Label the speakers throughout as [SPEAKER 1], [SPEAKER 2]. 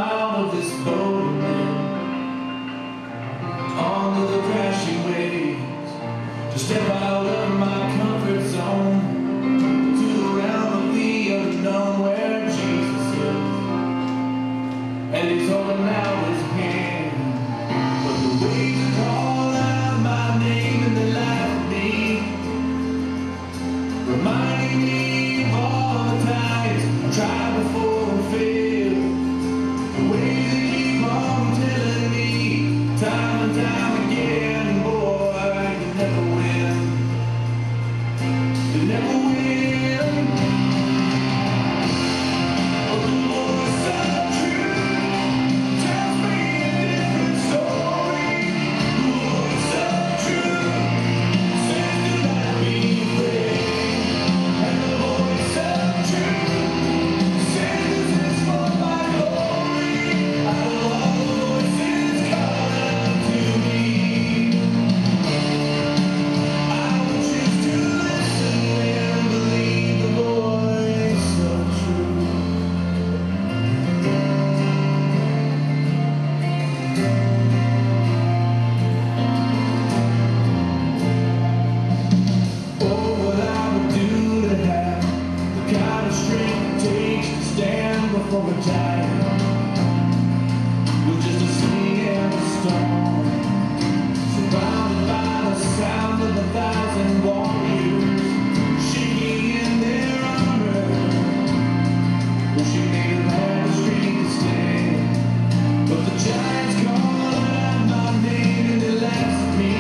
[SPEAKER 1] Out of this boat onto the crashing waves, to step out of my comfort zone to the realm of the unknown where Jesus is, and He's holding out His hand. But the waves call out my name and they laugh at me, reminding me of all the times I tried before and failed. The way they keep on telling me time and time again, boy, you never win. You never win. But the voice of truth tells me a different story. The voice of truth says do not be afraid. And the voice of truth says this is for my glory. Out of all the voices calling to me, I will choose to listen and believe the voice of truth. Oh, what I would do to have the kind of strength it takes to stand before a giant with just a sling and a stone, surrounded by the sound of 1,000 warriors shaking in their armor, wishing they'd have had the strength to stand. But the giants call out my name and they laugh at me,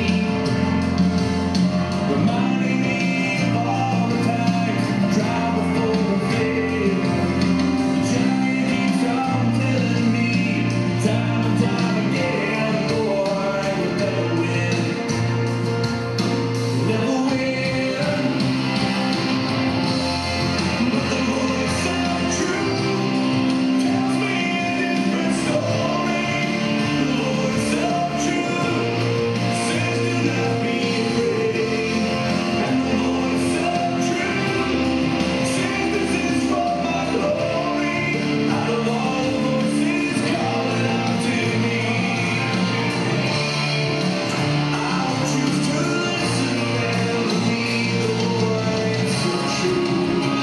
[SPEAKER 1] reminding me of all the times I tried before and failed. The giant keeps on telling me time and time again, boy, you'll never win. You'll never win. But the voice of truth tells me a different story. The voice of truth says do not be afraid. And the voice of truth says this is for my glory. Out of all the voices calling out to me, I will choose to listen and believe the voice of truth.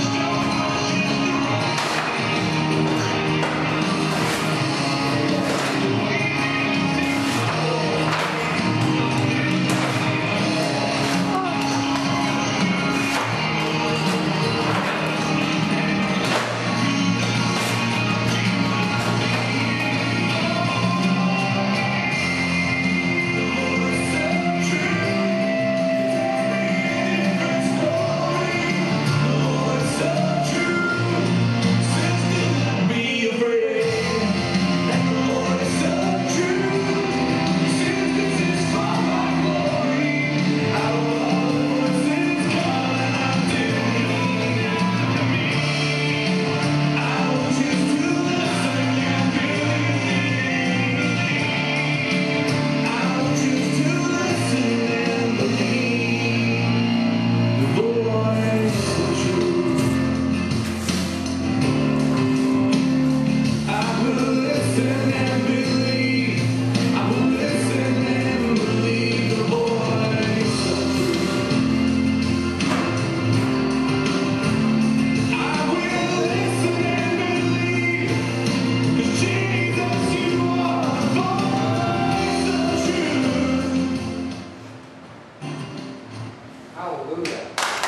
[SPEAKER 2] Hallelujah.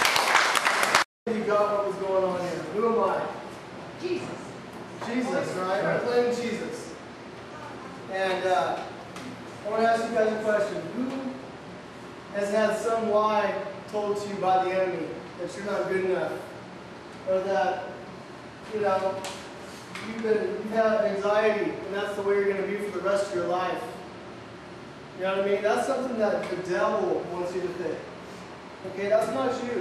[SPEAKER 2] You got what was going on here. Who am I?
[SPEAKER 3] Jesus.
[SPEAKER 2] Jesus, right? I'm playing Jesus. And I want to ask you guys a question. Who has had some lie told to you by the enemy that you're not good enough? Or that, you know, you've had anxiety and that's the way you're going to be for the rest of your life? You know what I mean? That's something that the devil wants you to think. Okay, that's not you.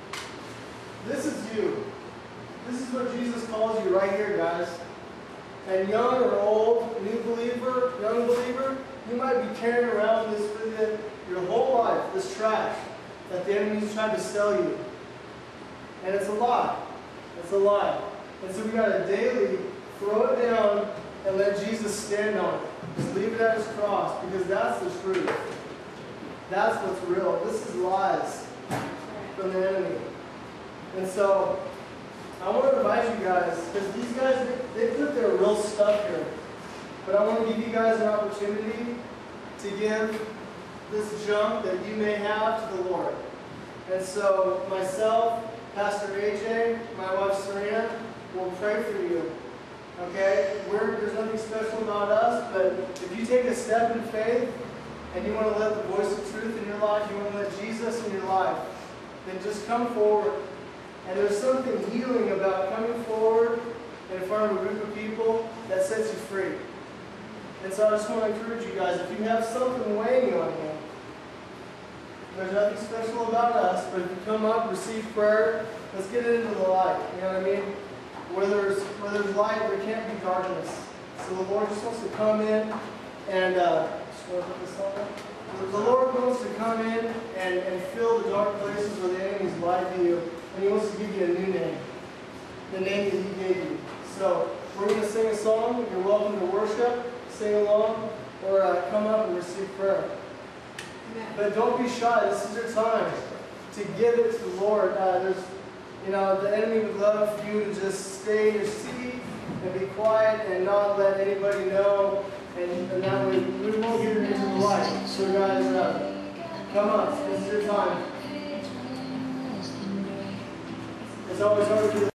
[SPEAKER 2] This is you. This is what Jesus calls you right here, guys. And young or old, new believer, young believer, you might be carrying around this with you your whole life, this trash that the enemy's trying to sell you. And it's a lie. It's a lie. And so we got to daily throw it down and let Jesus stand on it. Just leave it at his cross, because that's the truth. That's what's real. This is lies from the enemy. And so, I want to invite you guys, because these guys, they put their real stuff here. But I want to give you guys an opportunity to give this junk that you may have to the Lord. And so, myself, Pastor AJ, my wife Serena, will pray for you. Okay? There's nothing special about us, but if you take a step in faith, and you want to let the voice of truth in your life, you want to let Jesus in your life, then just come forward. And there's something healing about coming forward in front of a group of people that sets you free. And so I just want to encourage you guys, if you have something weighing on you, there's nothing special about us, but if you come up, receive prayer, let's get it into the light. You know what I mean? Where there's light, there can't be darkness. So the Lord just wants to come in and the Lord wants to come in and fill the dark places where the enemy's lied to you. And he wants to give you a new name. The name that he gave you. So we're going to sing a song. You're welcome to worship, sing along, or come up and receive prayer. But don't be shy. This is your time to give it to the Lord. The enemy would love for you to just stay in your seat and be quiet and not let anybody know. And that way we won't get into the light. So guys, come on. This is your time. It's always hard to do.